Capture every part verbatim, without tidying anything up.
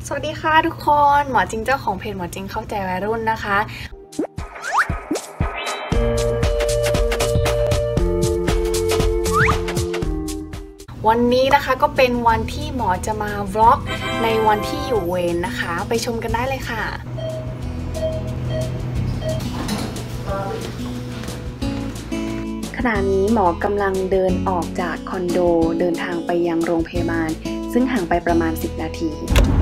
สวัสดีค่ะทุกคนหมอจริงเจ้าของเพจหมอจริงเข้าใจวัยรุ่นนะคะวันนี้นะคะก็เป็นวันที่หมอจะมาวล็อกในวันที่อยู่เวรนะคะไปชมกันได้เลยค่ะขณะนี้หมอกำลังเดินออกจากคอนโดเดินทางไปยังโรงพยาบาลซึ่งห่างไปประมาณสิบนาที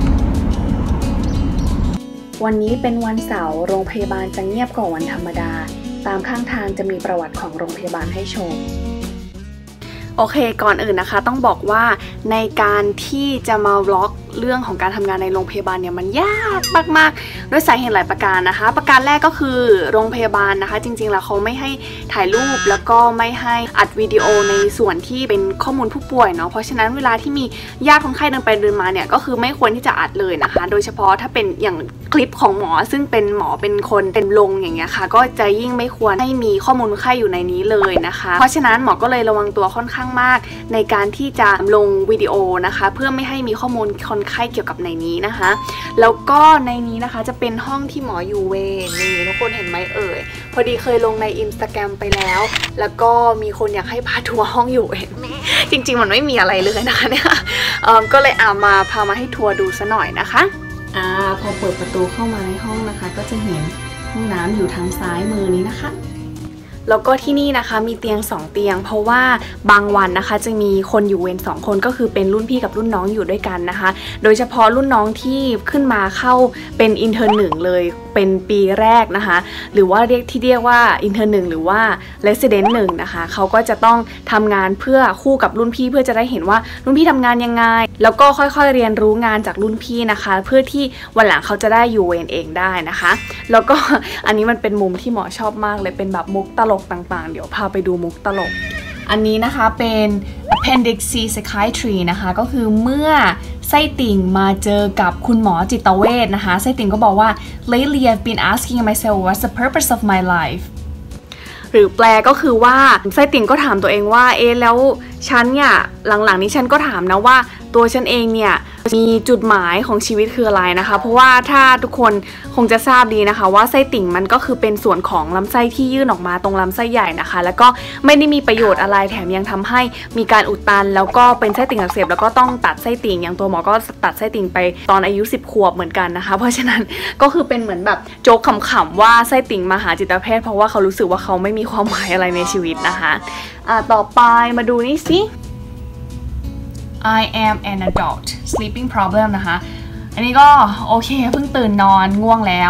วันนี้เป็นวันเสาร์โรงพยาบาลจะเงียบกว่าวันธรรมดาตามข้างทางจะมีประวัติของโรงพยาบาลให้ชมโอเคก่อนอื่นนะคะต้องบอกว่าในการที่จะมาบล็อกเรื่องของการทำงานในโรงพยาบาลเนี่ยมันยากมากๆด้วยสาเหตุหลายประการนะคะประการแรกก็คือโรงพยาบาลนะคะจริงๆแล้วเขาไม่ให้ถ่ายรูปแล้วก็ไม่ให้อัดวิดีโอในส่วนที่เป็นข้อมูลผู้ป่วยเนาะเพราะฉะนั้นเวลาที่มีญาติคนไข้เดินไปเดินมาเนี่ยก็คือไม่ควรที่จะอัดเลยนะคะโดยเฉพาะถ้าเป็นอย่างคลิปของหมอซึ่งเป็นหมอเป็นคนเป็นลงอย่างเงี้ยค่ะก็จะยิ่งไม่ควรให้มีข้อมูลคนไข้อยู่ในนี้เลยนะคะเพราะฉะนั้นหมอก็เลยระวังตัวค่อนข้างมากในการที่จะลงวิดีโอนะคะเพื่อไม่ให้มีข้อมูลคนไข้เกี่ยวกับในนี้นะคะแล้วก็ในนี้นะคะจะเป็นห้องที่หมออยู่เวรนี่ทุกคนเห็นไหมเอ่ยพอดีเคยลงใน อินสตาแกรม ไปแล้วแล้วก็มีคนอยากให้พาทัวร์ห้องอยู่เวรจริงๆมันไม่มีอะไรเลยนะคะเนี่ยก็เลยเอามาพามาให้ทัวร์ดูซะหน่อยนะคะอ่าพอเปิดประตูเข้ามาในห้องนะคะก็จะเห็นห้องน้ำอยู่ทางซ้ายมือนี้นะคะแล้วก็ที่นี่นะคะมีเตียงสองเตียงเพราะว่าบางวันนะคะจะมีคนอยู่เวรสองคนก็คือเป็นรุ่นพี่กับรุ่นน้องอยู่ด้วยกันนะคะโดยเฉพาะรุ่นน้องที่ขึ้นมาเข้าเป็นอินเทอร์หนึ่งเลยเป็นปีแรกนะคะหรือว่าเรียกที่เรียกว่าอินเทอร์หนึ่งหรือว่าเรสซิเดนต์หนึ่งนะคะเขาก็จะต้องทำงานเพื่อคู่กับรุ่นพี่เพื่อจะได้เห็นว่ารุ่นพี่ทำงานยังไงแล้วก็ค่อยๆเรียนรู้งานจากรุ่นพี่นะคะเพื่อที่วันหลังเขาจะได้อยู่เวรเองได้นะคะแล้วก็อันนี้มันเป็นมุมที่หมอชอบมากเลยเป็นแบบมุกตลกต่างๆเดี๋ยวพาไปดูมุกตลกอันนี้นะคะเป็น appendix C psychiatry นะคะก็คือเมื่อไส้ติ่งมาเจอกับคุณหมอจิตเวชนะคะไส้ติ่งก็บอกว่า lately I've been asking myself what's the purpose of my life หรือแปลก็คือว่าไส้ติ่งก็ถามตัวเองว่าเอ๊ะแล้วฉันเนี่ยหลังๆนี้ฉันก็ถามนะว่าตัวฉันเองเนี่ยมีจุดหมายของชีวิตคืออะไรนะคะเพราะว่าถ้าทุกคนคงจะทราบดีนะคะว่าไส้ติ่งมันก็คือเป็นส่วนของลำไส้ที่ยื่นออกมาตรงลำไส้ใหญ่นะคะแล้วก็ไม่ได้มีประโยชน์อะไรแถมยังทำให้มีการอุดตันแล้วก็เป็นไส้ติ่งอักเสบแล้วก็ต้องตัดไส้ติ่งอย่างตัวหมอก็ตัดไส้ติ่งไปตอนอายุสิบขวบเหมือนกันนะคะเพราะฉะนั้นก็คือเป็นเหมือนแบบโจ๊กขำๆว่าไส้ติ่งมาหาจิตแพทย์เพราะว่าเขารู้สึกว่าเขาไม่มีความหมายอะไรในชีวิตนะคะอ่าต่อไปมาดูนี่สิ I am an adult sleeping problem นะคะอันนี้ก็โอเคเพิ่งตื่นนอนง่วงแล้ว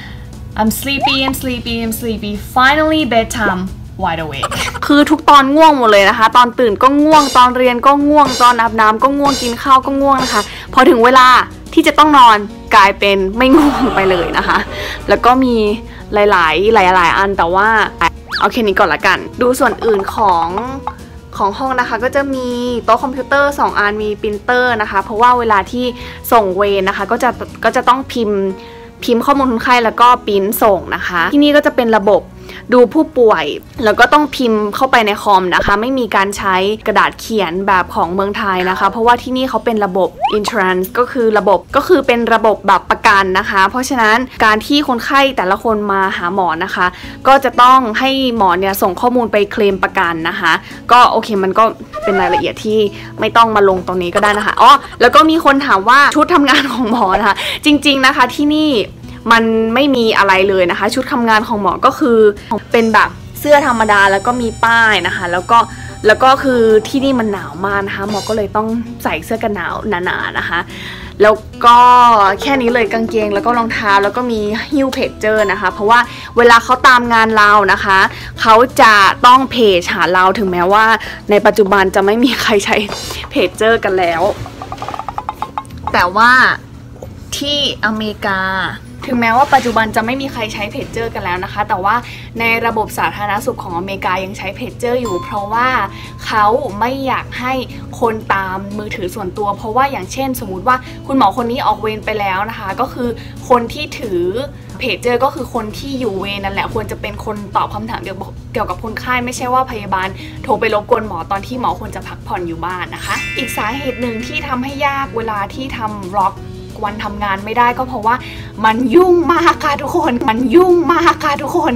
I'm sleepy and sleepy and sleepy finally bedtime wide awake คือทุกตอนง่วงหมดเลยนะคะตอนตื่นก็ง่วงตอนเรียนก็ง่วงตอนอาบน้ำก็ง่วงกินข้าวก็ง่วงนะคะพอถึงเวลาที่จะต้องนอนกลายเป็นไม่ง่วงไปเลยนะคะแล้วก็มีหลายๆหลายๆอันแต่ว่าเอาแค่นี้ก่อนละกันดูส่วนอื่นของของห้องนะคะก็จะมีโต๊ะคอมพิวเตอร์สองอันมีปรินเตอร์นะคะเพราะว่าเวลาที่ส่งเวรนะคะก็จะก็จะต้องพิมพ์พิมพ์ข้อมูลคนไข้แล้วก็ปริ้นส่งนะคะที่นี่ก็จะเป็นระบบดูผู้ป่วยแล้วก็ต้องพิมพ์เข้าไปในคอมนะคะไม่มีการใช้กระดาษเขียนแบบของเมืองไทยนะคะเพราะว่าที่นี่เขาเป็นระบบ insurance ก็คือระบบก็คือเป็นระบบแบบประกันนะคะเพราะฉะนั้นการที่คนไข้แต่ละคนมาหาหมอนะคะก็จะต้องให้หมอเนี่ยส่งข้อมูลไปเคลมประกันนะคะก็โอเคมันก็เป็นรายละเอียดที่ไม่ต้องมาลงตรงนี้ก็ได้นะคะอ๋อแล้วก็มีคนถามว่าชุดทำงานของหมอนะคะจริงๆนะคะที่นี่มันไม่มีอะไรเลยนะคะชุดทำงานของหมอก็คือเป็นแบบเสื้อธรรมดาแล้วก็มีป้ายนะคะแล้วก็แล้วก็คือที่นี่มันหนาวมากนะคะหมอก็เลยต้องใส่เสื้อกันหนาวหนาๆนะคะแล้วก็แค่นี้เลยกางเกงแล้วก็รองเท้าแล้วก็มีฮิ้วเพจเจอร์นะคะเพราะว่าเวลาเขาตามงานเรานะคะเขาจะต้องเพจหาเราถึงแม้ว่าในปัจจุบันจะไม่มีใครใช้เพจเจอร์กันแล้วแต่ว่าที่อเมริกาถึงแม้ว่าปัจจุบันจะไม่มีใครใช้เพจเจอร์กันแล้วนะคะแต่ว่าในระบบสาธารณสุขของอเมริกายังใช้เพจเจอร์อยู่เพราะว่าเขาไม่อยากให้คนตามมือถือส่วนตัวเพราะว่าอย่างเช่นสมมุติว่าคุณหมอคนนี้ออกเวรไปแล้วนะคะก็คือคนที่ถือเพจเจอร์ก็คือคนที่อยู่เวรนั่นแหละควรจะเป็นคนตอบคำถามเกี่ยวกับคนไข้ไม่ใช่ว่าพยาบาลโทรไปรบกวนหมอตอนที่หมอควรจะพักผ่อนอยู่บ้านนะคะอีกสาเหตุหนึ่งที่ทำให้ยากเวลาที่ทำร็อกวันทำงานไม่ได้ก็เพราะว่ามันยุ่งมากค่ะทุกคนมันยุ่งมากค่ะทุกคน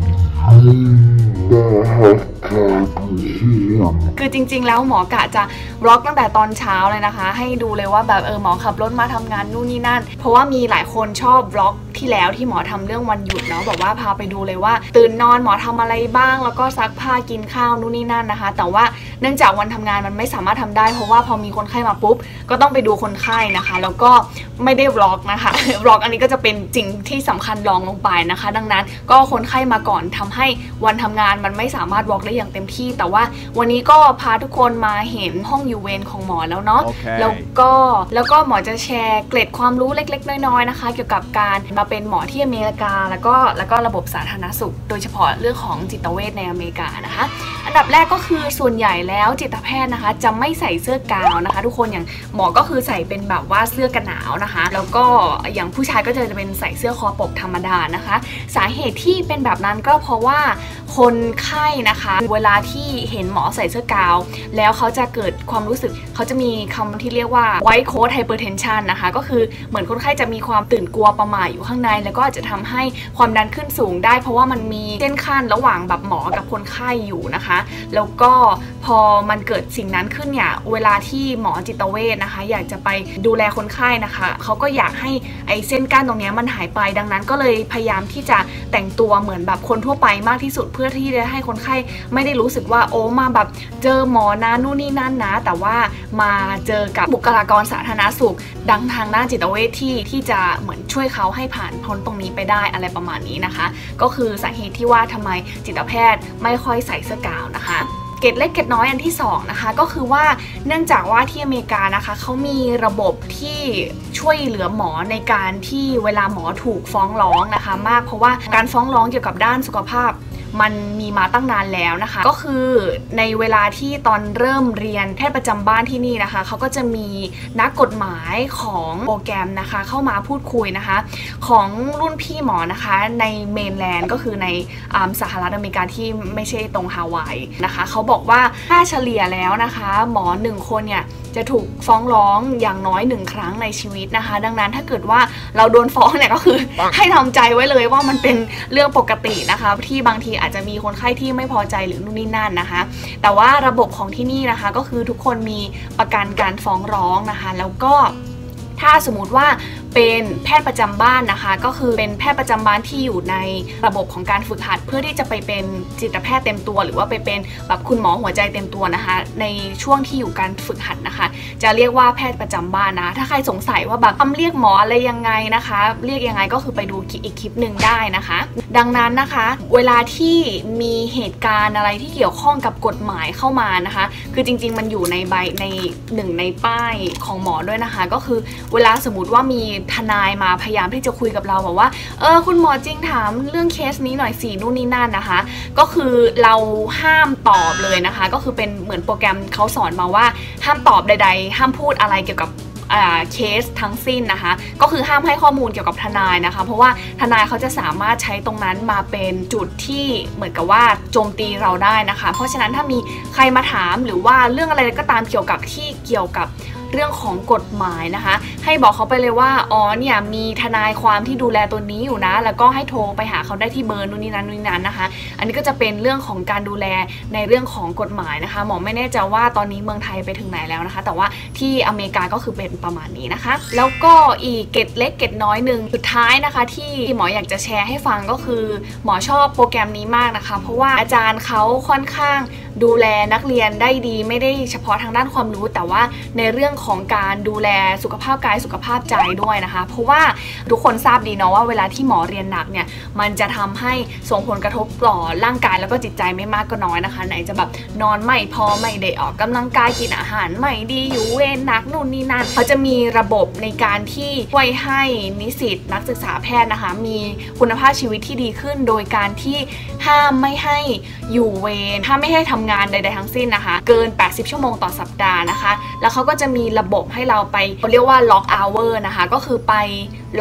คือจริงๆแล้วหมอกะจะบล็อกตั้งแต่ตอนเช้าเลยนะคะให้ดูเลยว่าแบบเออหมอขับรถมาทำงานนู่นนี่นั่นเพราะว่ามีหลายคนชอบบล็อกที่แล้วที่หมอทำเรื่องวันหยุดเนาะบอกว่าพาไปดูเลยว่าตื่นนอนหมอทำอะไรบ้างแล้วก็ซักผ้ากินข้าวนู่นนี่นั่นนะคะแต่ว่าเนื่องจากวันทำงานมันไม่สามารถทำได้เพราะว่าพอมีคนไข้มาปุ๊บก็ต้องไปดูคนไข้นะคะแล้วก็ไม่ได้บล็อกนะคะบล็อกอันนี้ก็จะเป็นสิ่งที่สำคัญรองลงไปนะคะดังนั้นก็คนไข้มาก่อนทำให้วันทำงานมันไม่สามารถบล็อกได้อย่างเต็มที่แต่ว่าวันนี้ก็พาทุกคนมาเห็นห้องอยู่เวรของหมอแล้วเนาะ okay. แล้วก็แล้วก็หมอจะแชร์เกร็ดความรู้เล็กๆน้อยๆนะคะเกี่ยวกับการมาเป็นหมอที่อเมริกาแล้วก็แล้วก็ระบบสาธารณสุขโดยเฉพาะเรื่องของจิตเวชในอเมริกานะคะอันดับแรกก็คือส่วนใหญ่แล้วจิตแพทย์นะคะจะไม่ใส่เสื้อกาวนะคะทุกคนอย่างหมอก็คือใส่เป็นแบบว่าเสื้อกันหนาวนะคะแล้วก็อย่างผู้ชายก็จะเป็นใส่เสื้อคอปกธรรมดานะคะสาเหตุที่เป็นแบบนั้นก็เพราะว่าคนไข้นะคะเวลาที่เห็นหมอใส่เสื้อกาวแล้วเขาจะเกิดความรู้สึกเขาจะมีคำที่เรียกว่า white coat hypertension นะคะก็คือเหมือนคนไข้จะมีความตื่นกลัวประหม่าอยู่ข้างในแล้วก็อาจจะทำให้ความดันขึ้นสูงได้เพราะว่ามันมีเส้นขั้นระหว่างแบบหมอกับคนไข้อยู่นะคะแล้วก็พอมันเกิดสิ่งนั้นขึ้นเนี่ยเวลาที่หมอจิตเวชนะคะอยากจะไปดูแลคนไข้นะคะเขาก็อยากให้ไอ้เส้นกั้นตรงนี้มันหายไปดังนั้นก็เลยพยายามที่จะแต่งตัวเหมือนแบบคนทั่วไปมากที่สุดเพื่อที่จะให้คนไข้ไม่ได้รู้สึกว่าโอ้มาแบบเจอหมอนะนู่นนี่นั่นนะแต่ว่ามาเจอกับบุคลากรสาธารณสุขดังทางด้านจิตเวชที่ที่จะเหมือนช่วยเขาให้ผ่านพ้นตรงนี้ไปได้อะไรประมาณนี้นะคะก็คือสาเหตุที่ว่าทำไมจิตแพทย์ไม่ค่อยใส่เสื้อกาวนะคะเกร็ดเล็กเกร็ดน้อยอันที่สองนะคะก็คือว่าเนื่องจากว่าที่อเมริกานะคะเขามีระบบที่ช่วยเหลือหมอในการที่เวลาหมอถูกฟ้องร้องนะคะมากเพราะว่าการฟ้องร้องเกี่ยวกับด้านสุขภาพมันมีมาตั้งนานแล้วนะคะก็คือในเวลาที่ตอนเริ่มเรียนแพทย์ประจำบ้านที่นี่นะคะเขาก็จะมีนักกฎหมายของโปรแกรมนะคะเข้ามาพูดคุยนะคะของรุ่นพี่หมอนะคะในเมนแลนด์ก็คือในสหรัฐอเมริกาที่ไม่ใช่ตรงฮาวายนะคะเขาบอกว่าถ้าเฉลี่ยแล้วนะคะหมอหนึ่งคนเนี่ยจะถูกฟ้องร้องอย่างน้อยหนึ่งครั้งในชีวิตนะคะดังนั้นถ้าเกิดว่าเราโดนฟ้องเนี่ยก็คือให้ทำใจไว้เลยว่ามันเป็นเรื่องปกตินะคะที่บางทีอาจจะมีคนไข้ที่ไม่พอใจหรือนู่นนี่นั่นนะคะแต่ว่าระบบของที่นี่นะคะก็คือทุกคนมีประกันการฟ้องร้องนะคะแล้วก็ถ้าสมมติว่าเป็นแพทย์ประจำบ้านนะคะก็คือเป็นแพทย์ประจำบ้านที่อยู่ในระบบของการฝึกหัดเพื่อที่จะไปเป็นจิตแพทย์เต็มตัวหรือว่าไปเป็นแบบคุณหมอหัวใจเต็มตัวนะคะในช่วงที่อยู่การฝึกหัดนะคะจะเรียกว่าแพทย์ประจำบ้านนะถ้าใครสงสัยว่าแบบคำเรียกหมออะไรยังไงนะคะเรียกยังไงก็คือไปดูอีกคลิปหนึ่งได้นะคะดังนั้นนะคะเวลาที่มีเหตุการณ์อะไรที่เกี่ยวข้องกับกฎหมายเข้ามานะคะคือจริงๆมันอยู่ในใบในหนึ่งในป้ายของหมอด้วยนะคะก็คือเวลาสมมติว่ามีทนายมาพยายามที่จะคุยกับเราบอกว่าเออคุณหมอจริงถามเรื่องเคสนี้หน่อยสินู่นนี่นั่นนะคะก็คือเราห้ามตอบเลยนะคะก็คือเป็นเหมือนโปรแกรมเขาสอนมาว่าห้ามตอบใดๆห้ามพูดอะไรเกี่ยวกับเคสทั้งสิ้นนะคะก็คือห้ามให้ข้อมูลเกี่ยวกับทนายนะคะเพราะว่าทนายเขาจะสามารถใช้ตรงนั้นมาเป็นจุดที่เหมือนกับว่าโจมตีเราได้นะคะเพราะฉะนั้นถ้ามีใครมาถามหรือว่าเรื่องอะไรก็ตามเกี่ยวกับที่เกี่ยวกับเรื่องของกฎหมายนะคะให้บอกเขาไปเลยว่าอ๋อเนี่ยมีทนายความที่ดูแลตัวนี้อยู่นะแล้วก็ให้โทรไปหาเขาได้ที่เบอร์นู่นนี่นั่นนู่นนี่นั่นนะคะอันนี้ก็จะเป็นเรื่องของการดูแลในเรื่องของกฎหมายนะคะหมอไม่แน่ใจว่าตอนนี้เมืองไทยไปถึงไหนแล้วนะคะแต่ว่าที่อเมริกาก็คือเป็นประมาณนี้นะคะแล้วก็อีกเกร็ดเล็กเกร็ดน้อยหนึ่งสุดท้ายนะคะที่หมออยากจะแชร์ให้ฟังก็คือหมอชอบโปรแกรมนี้มากนะคะเพราะว่าอาจารย์เขาค่อนข้างดูแลนักเรียนได้ดีไม่ได้เฉพาะทางด้านความรู้แต่ว่าในเรื่องของการดูแลสุขภาพกายสุขภาพใจด้วยนะคะเพราะว่าทุกคนทราบดีเนาะว่าเวลาที่หมอเรียนหนักเนี่ยมันจะทำให้ส่งผลกระทบต่อร่างกายแล้วก็จิตใจไม่มากก็น้อยนะคะไหนจะแบบนอนไม่พอไม่ได้ออกกำลังกายกินอาหารไม่ดีอยู่เวรหนักนู่นนี่นั่นเขาจะมีระบบในการที่ช่วยให้นิสิตนักศึกษาแพทย์นะคะมีคุณภาพชีวิตที่ดีขึ้นโดยการที่ห้ามไม่ให้อยู่เวรห้ามไม่ให้ทำงานใดๆทั้งสิ้นนะคะเกินแปดสิบชั่วโมงต่อสัปดาห์นะคะแล้วเขาก็จะมีระบบให้เราไปเรียกว่าล็อกเอาเวอร์นะคะก็คือไปล็อก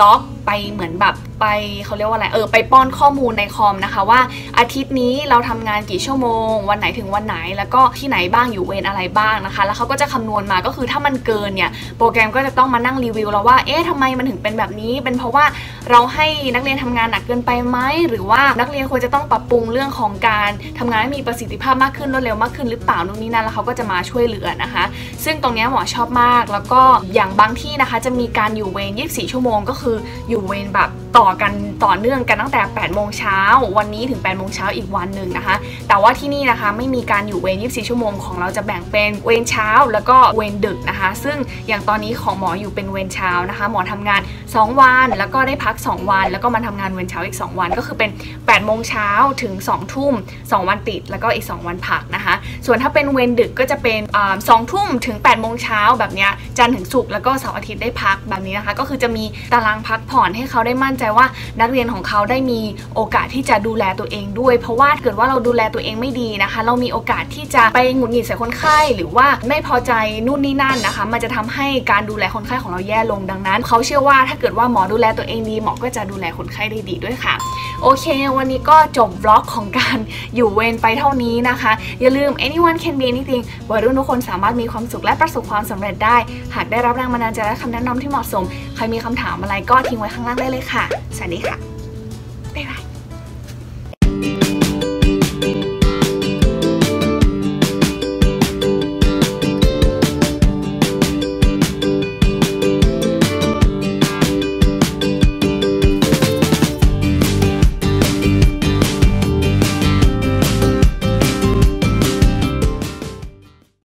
ไปเหมือนแบบไปเขาเรียกว่าอะไรเออไปป้อนข้อมูลในคอมนะคะว่าอาทิตย์นี้เราทำงานกี่ชั่วโมงวันไหนถึงวันไหนแล้วก็ที่ไหนบ้างอยู่เวรอะไรบ้างนะคะแล้วเขาก็จะคำนวณมาก็คือถ้ามันเกินเนี่ยโปรแกรมก็จะต้องมานั่งรีวิวแล้วว่าเอ๊ะทำไมมันถึงเป็นแบบนี้เป็นเพราะว่าเราให้นักเรียนทำงานหนักเกินไปไหมหรือว่านักเรียนควรจะต้องปรับปรุงเรื่องของการทำงานให้มีประสิทธิภาพมากขึ้นรวดเร็วมากขึ้นหรือเปล่านู่นนี่นั่นแล้วเขาก็จะมาช่วยเหลือนะคะซึ่งตรงนี้หมอชอบมากแล้วก็อย่างบางที่นะคะจะมีการอยู่เวรยี่สิบสี่ชั่วโมงก็คืออยู่เวรแบบต่อกันต่อเนื่องกันตั้งแต่แปดโมงเช้าวันนี้ถึงแปดโมงเช้าอีกวันหนึ่งนะคะแต่ว่าที่นี่นะคะไม่มีการอยู่เวรยี่สิบสี่ชั่วโมงของเราจะแบ่งเป็นเวรเช้าแล้วก็เวรดึกนะคะซึ่งอย่างตอนนี้ของหมออยู่เป็นเวรเช้านะคะหมอทำงานสองวันแล้วก็ได้พักสองวันแล้วก็มาทำงานเวรเช้าอีกสองวันก็คือเป็นแปดโมงเช้าถึงสองทุ่มสองวันติดแล้วก็อีกสองวันพักนะคะส่วนถ้าเป็นเวรดึกก็จะเป็นสองทุ่มถึงแปดโมงเช้าแบบนี้จันทร์ถึงศุกร์แล้วก็เสาร์อาทิตย์ได้พักแบบนี้นะคะก็คือจะมีตารางพักผ่อนให้เขาได้มั่นใจว่านักเรียนของเขาได้มีโอกาสที่จะดูแลตัวเองด้วยเพราะว่าเกิดว่าเราดูแลตัวเองไม่ดีนะคะเรามีโอกาสที่จะไปหงุดหงิดใส่คนไข้หรือว่าไม่พอใจนู่นนี่นั่นนะคะมันจะทำให้การดูแลคนไข้ของเราแย่ลงดังนั้นเขาเชื่อว่าถ้าเกิดว่าหมอดูแลตัวเองดีหมอก็จะดูแลคนไข้ได้ดีด้วยค่ะโอเควันนี้ก็จบบล็อกของการอยู่เวรไปเท่านี้นะคะอย่าลืม anyone can be anything วัยรุ่นทุกคนสามารถมีความสุขและประสบความสำเร็จได้หากได้รับแรงบันดาลใจและคำแนะนำที่เหมาะสมใครมีคำถามอะไรก็ทิ้งไว้ข้างล่างได้เลยค่ะสวัสดีค่ะบ๊ายบาย